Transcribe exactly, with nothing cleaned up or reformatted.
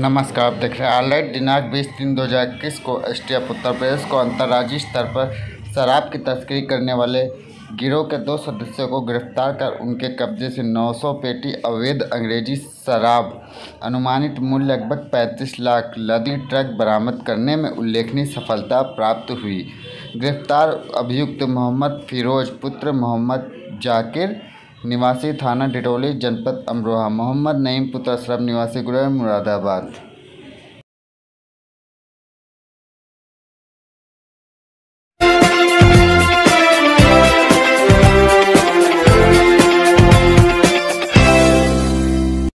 नमस्कार, आप देख रहे हैं ऑलराइट। दिनांक बीस तीन दो हज़ार इक्कीस को एसटीएफ उत्तर प्रदेश को अंतर्राज्यीय स्तर पर शराब की तस्करी करने वाले गिरोह के दो सदस्यों को गिरफ्तार कर उनके कब्जे से नौ सौ पेटी अवैध अंग्रेजी शराब अनुमानित मूल्य लगभग पैंतीस लाख लदी ट्रक बरामद करने में उल्लेखनीय सफलता प्राप्त हुई। गिरफ्तार अभियुक्त मोहम्मद फिरोज पुत्र मोहम्मद जाकिर निवासी थाना डिडौली जनपद अमरोहा, मोहम्मद नईम पुत्र अशरफ निवासी गुरु मुरादाबाद।